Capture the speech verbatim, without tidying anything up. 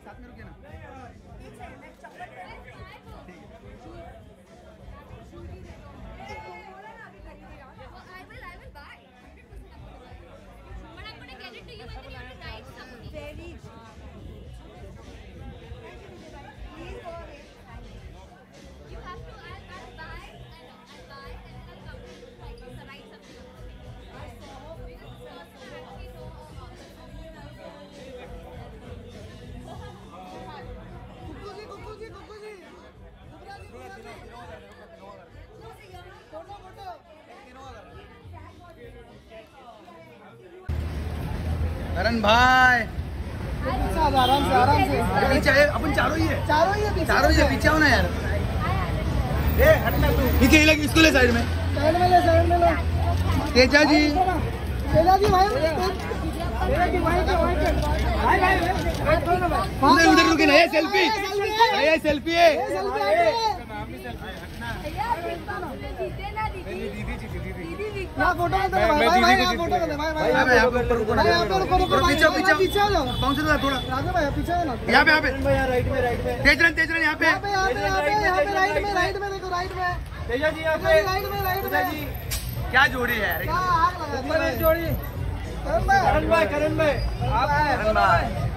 साथ में रुकिए ना। करण भाई आराम से आराम से पीछे अपन चारों ही है चारों ही है चारों ही है पीछे हो ना यार। ए हटना तू ठीक है लग इसको ले साइड में साइड में ले साइड में ले। तेजा जी तेजा जी भाई तेजा जी भाई भाई भाई भाई उधर उधर रुके ना ये सेल्फी ये सेल्फी है यहाँ फोटो में भाई भाई भाई यहाँ फोटो में भाई भाई मैं यहाँ पे ऊपर ऊपर यहाँ पे ऊपर ऊपर पीछे पीछे पीछे आ जाओ पहुँच रहा थोड़ा राजू भाई पीछे है ना यहाँ पे यहाँ पे राइट में राइट में तेज रन तेज रन यहाँ पे यहाँ पे यहाँ पे यहाँ पे यहाँ पे राइट में राइट में देखो राइट में तेजा जी यहाँ पे राइट में राइट में क्या जोड़ी है यार क्या आग लगा दी जोड़ी करण भाई करण भाई करण भाई